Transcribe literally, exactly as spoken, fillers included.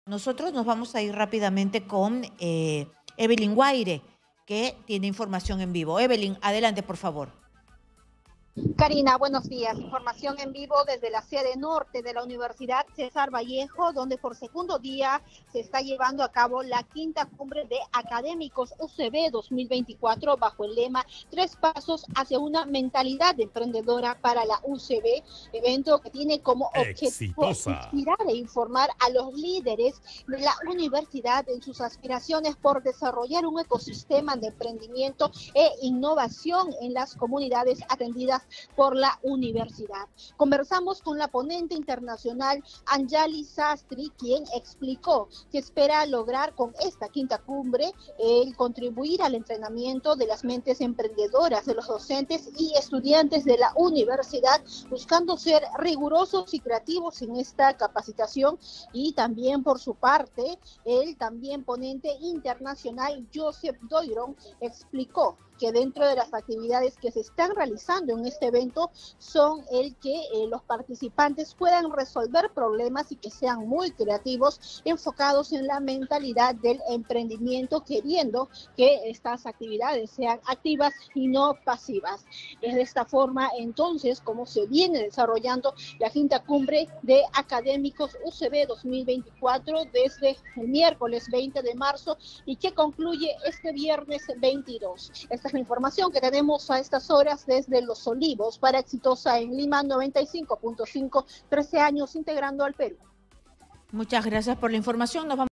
Nosotros nos vamos a ir rápidamente con eh, Evelyn Guaire, que tiene información en vivo. Evelyn, adelante, por favor. Karina, buenos días. Información en vivo desde la sede norte de la Universidad César Vallejo, donde por segundo día se está llevando a cabo la quinta cumbre de académicos U C B dos mil veinticuatro bajo el lema Tres pasos hacia una mentalidad emprendedora para la U C B, evento que tiene como objetivo inspirar e informar a los líderes de la universidad en sus aspiraciones por desarrollar un ecosistema de emprendimiento e innovación en las comunidades atendidas por la universidad. Conversamos con la ponente internacional Anjali Sastry, quien explicó que espera lograr con esta quinta cumbre el contribuir al entrenamiento de las mentes emprendedoras de los docentes y estudiantes de la universidad, buscando ser rigurosos y creativos en esta capacitación. Y también por su parte, el también ponente internacional Joseph Doiron explicó que dentro de las actividades que se están realizando en este evento son el que eh, los participantes puedan resolver problemas y que sean muy creativos, enfocados en la mentalidad del emprendimiento, queriendo que estas actividades sean activas y no pasivas. Es de esta forma entonces como se viene desarrollando la quinta cumbre de académicos U C B dos mil veinticuatro desde el miércoles veinte de marzo y que concluye este viernes veintidós. Esta es la información que tenemos a estas horas desde Los Olivos para Exitosa en Lima noventa y cinco punto cinco, trece años integrando al Perú. Muchas gracias por la información. Nos vamos